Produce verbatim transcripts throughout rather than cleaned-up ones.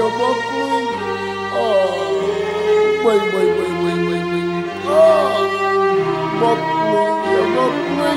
يا بطني، آه وي وي وي وي وي وي، آه بطني يا بطني،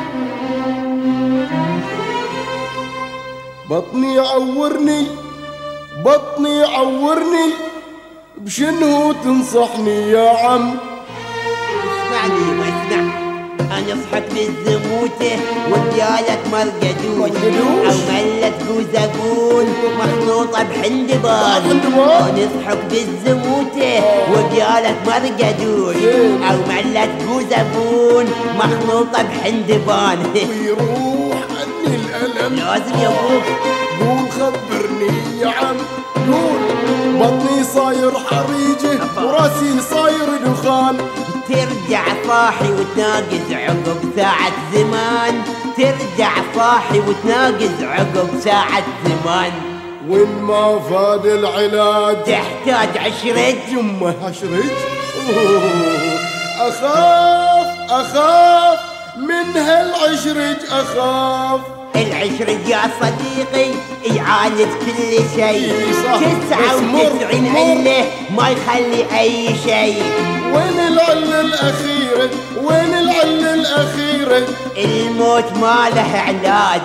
بطني يعورني، بطني يعورني، بشنو تنصحني يا عم؟ اسمعني واسمع، انا صحت بالزموته وديالك مرقدوش او ملت جوزقون مخلوطه بحندبان. انا صحت بالزموته وديالك مرقدوش او ملت جوزقون مخلوطه بحندبان. ويروح عني الالم لازم يا ابوك. قول خبرني يا عم، قول. بطني صاير حريجه وراسي صاير دخان. ترجع صاحي وتناقز عقب ساعة زمان، ترجع صاحي وتناقز عقب ساعة زمان. وين ما فاد العلاج تحتاج عشرج. يمه عشرج، أخاف أخاف من هالعشرج، أخاف. العشرج يا صديقي يعالج كل شيء، تسعة وتسعين علة ما يخلي أي شيء. وين العلة الأخيرة؟ وين العلة الأخيرة؟ الموت ما له علاج.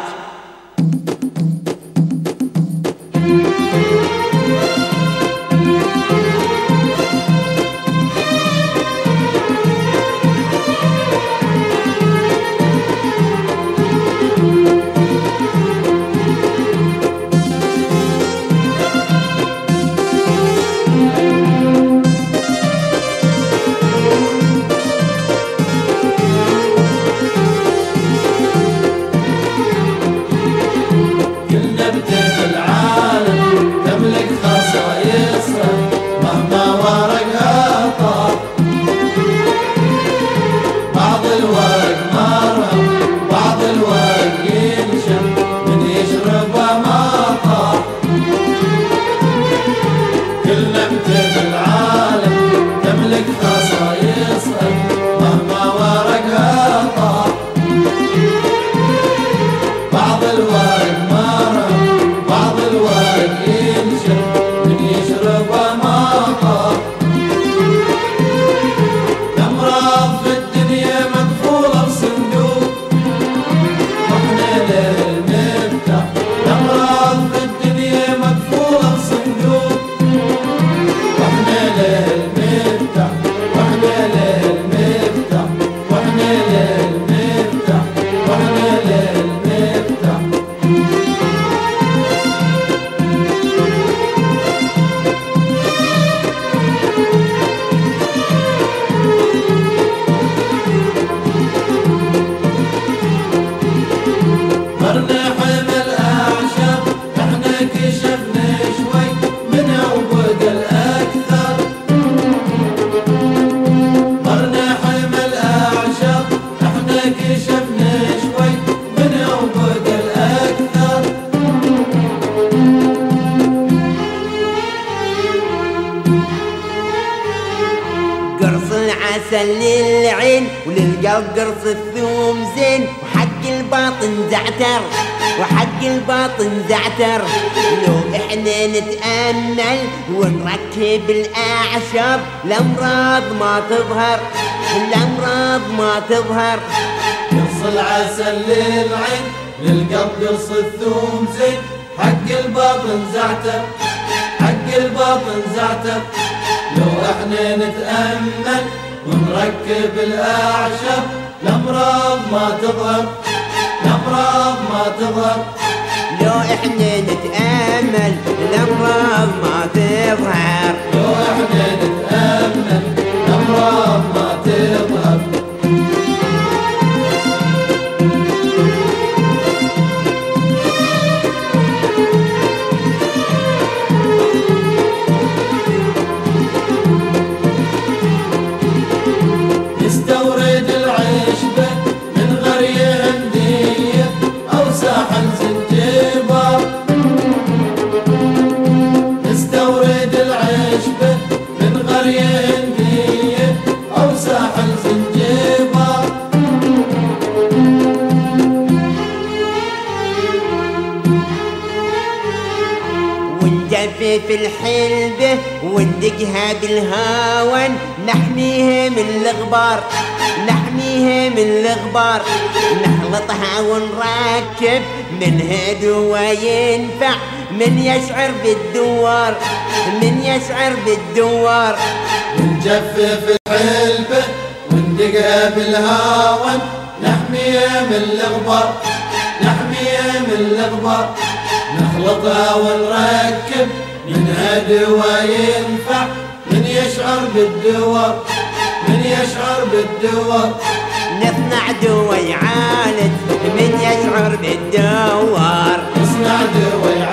للعين وللقلب قرص الثوم زين، وحق الباطن زعتر وحق الباطن زعتر. لو احنا نتأمل ونركب الأعشاب الأمراض ما تظهر، الأمراض ما تظهر. قرص العسل للعين للقلب قرص الثوم زين، حق الباطن زعتر حق الباطن زعتر. لو احنا نتأمل ونركب الأعشاب الأمراض ما تظهر، الأمراض ما تظهر. لو احنا نتأمل الأمراض ما تظهر، لو احنا نتأمل الأمراض ما تظهر. نستورد العشبة من قرية هندية أو ساحل زنجبار، نستورد العشبة من نجفف الحلبة وندقها بالهاون، نحميها من الغبار نحميها من الغبار، نخلطها ونركب منها دوا ينفع، من يشعر بالدوار من يشعر بالدوار. نجفف الحلبة وندقها بالهاون، نحميها من الغبار نحميها من الغبار، نخلطها ونركب منها دوا ينفع، من يشعر بالدوار من يشعر بالدوار. نصنع دوا يعالج من يشعر بالدوار، نصنع دوا